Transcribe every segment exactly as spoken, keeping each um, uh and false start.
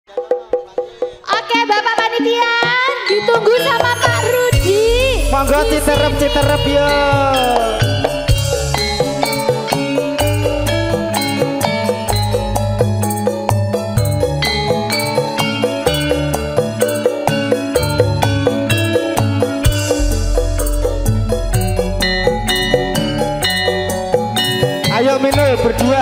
Oke Bapak Panitia, ditunggu sama Pak Rudi. Monggo citerep citerep yo. Ayo minum berdua.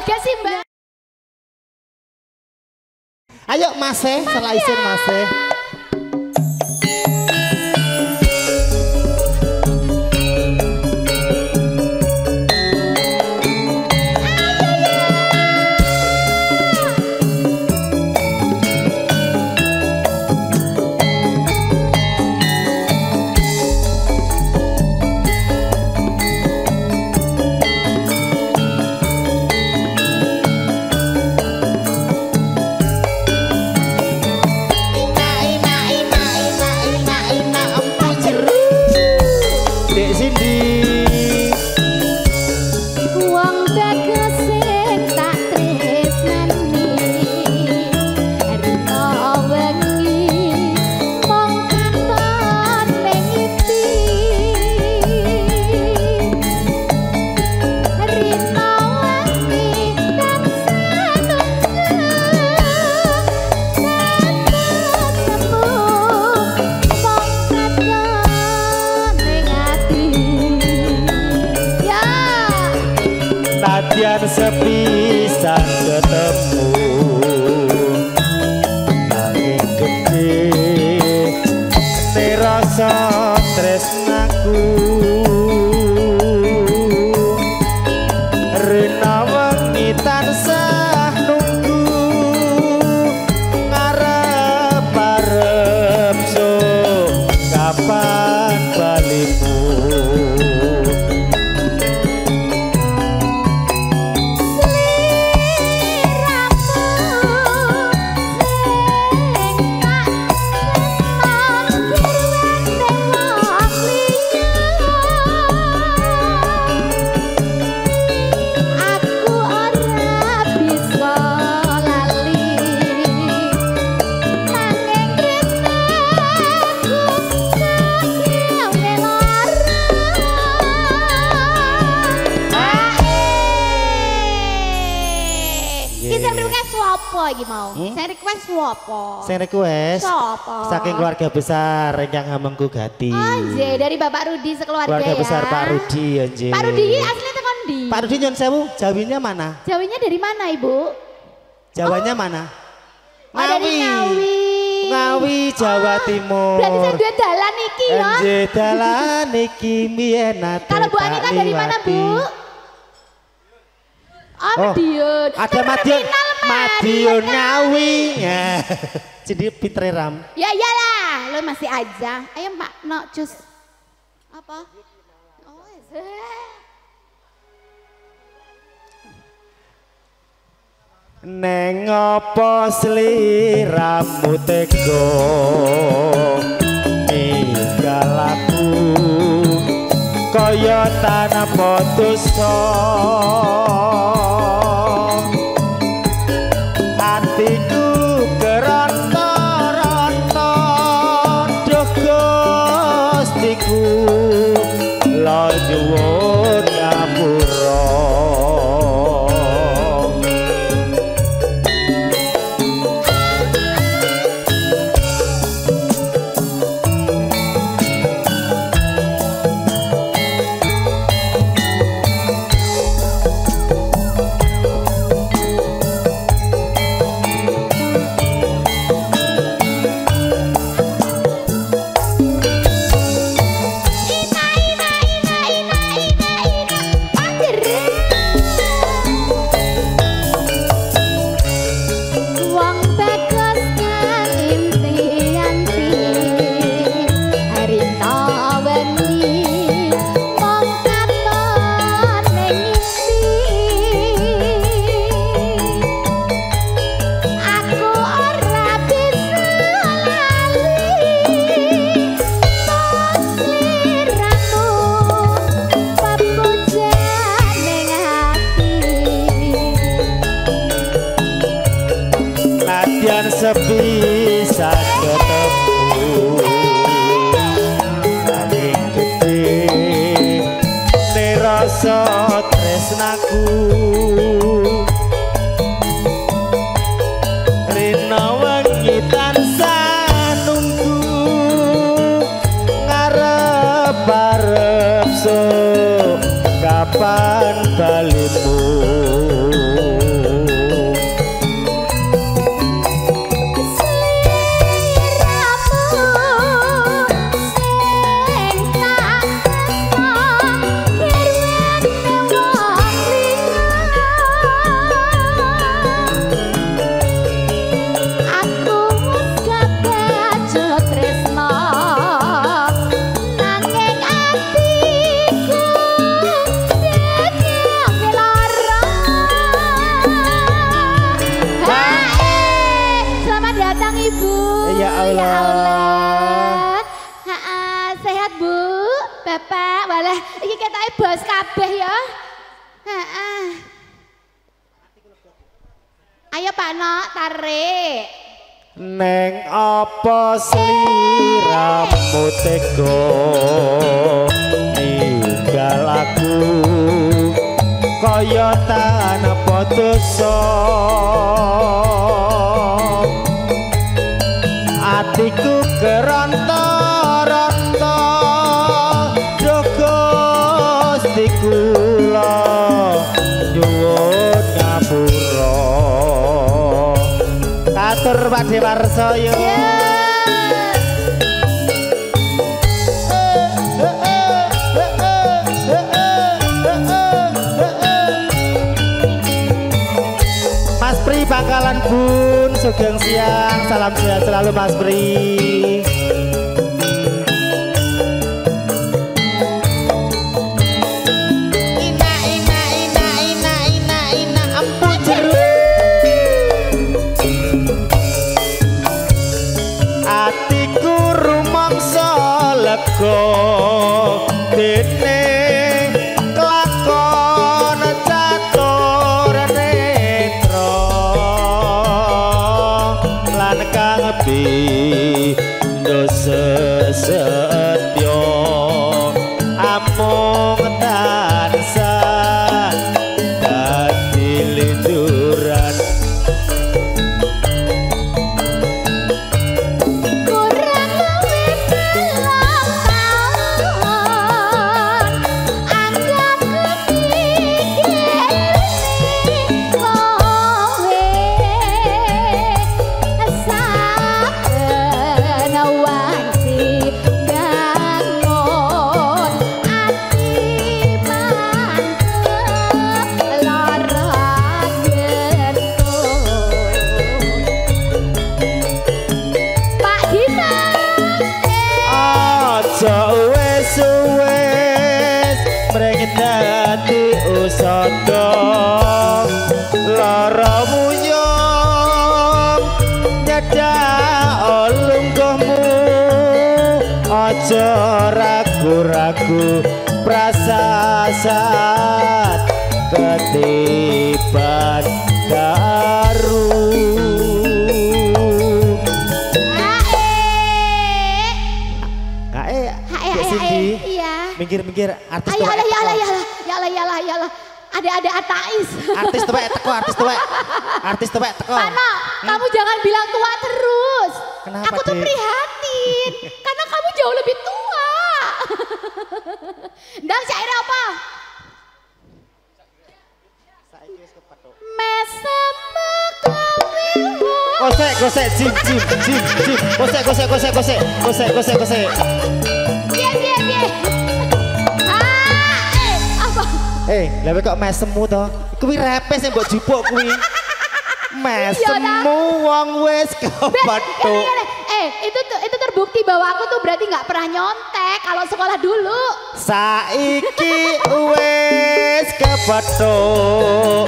gak sih Mbak? Ayo Mas e, salah isin Mas e. Nadyan sepisan ketemu nanging gede ne rasa tresnaku rena wengi tansah nunggu ngarep-arep so kapan balimu. Iki mau. Hmm? Saya request sapa? Saya request. Sapa? Saking keluarga besar yang Hamengku Gati. Oh, nggih, dari Bapak Rudi sekeluarga keluarga ya. Keluarga besar Pak Rudi ya, nggih. Pak Rudi ini asli tekan ndi? Pak Rudi nyon sewu, Jawinya mana? Jawinya dari mana, Ibu? Jawanya oh. mana? Oh, dari Ngawi. Ngawi, Jawa oh, Timur. Berarti saya dua dalan iki ya. Nggih, dalan iki mbiyen nate. Kalau Bu Anita dari mana, Bu? Oh, Madiun. Ada Madiun. Madiun Ngawi. Ya. Jadi Fitri Ram. Ya iyalah, lo masih aja. Ayo Mbak, no cus. Apa? Oh, neng apa sliramu tega ninggal aku kaya tanpa dosa atiku keronta-ronta duh Gustiku la nyuwun ngapura. Sepisan ketemu nanging gede ne rasa tresnaku rena wengi tansah nunggu ngarep-arep so kapan balimu. Lah, iki ketoke bos kabeh ya. Heeh. Ayo Pak Nok, tarik. Neng apa sliramu tega ninggal aku kaya tanpa dosa atiku keronta-ronta Gusti kula nyuwun ngapura atur Pak Dewarsaya Mas Pri Bangkalan Bun sugeng siang salam sehat selalu Mas Pri dene kelakon catur netra lan kang dosa setya amung tansah dadi linduran usada lara muyung nyedak lungguhmu aja ragu-ragu prasasat ketiban garu kae kae iya mikir-mikir artis tuh ya Allah ya Allah ya Allah ya Allah ya Allah ada-ada Atais artis tuwek teko artis tuwek artis tuwek teko Pak Nok hmm? Kamu jangan bilang tua terus. Kenapa, aku tuh Dek? prihatin karena kamu jauh lebih tua. Dan syairnya apa? Mesem kawil gosek gosek jim jim jim jim gosek gosek gosek gosek gosek gosek gosek Piye piye piye. Ah, eh apa? Eh, lha kok mesemu to? Kuwi repes sing mbok jupuk kuwi. Mesemu wong wis kepethuk. Eh, itu tuh itu terbukti bahwa aku tuh berarti nggak pernah nyontek kalau sekolah dulu. Saiki wis kepethuk.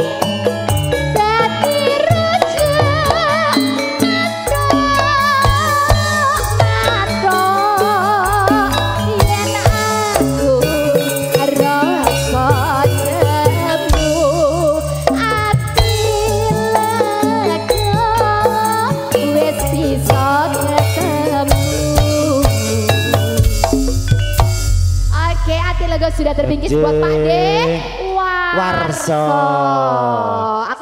Sudah terbingkis buat Pak De Warso.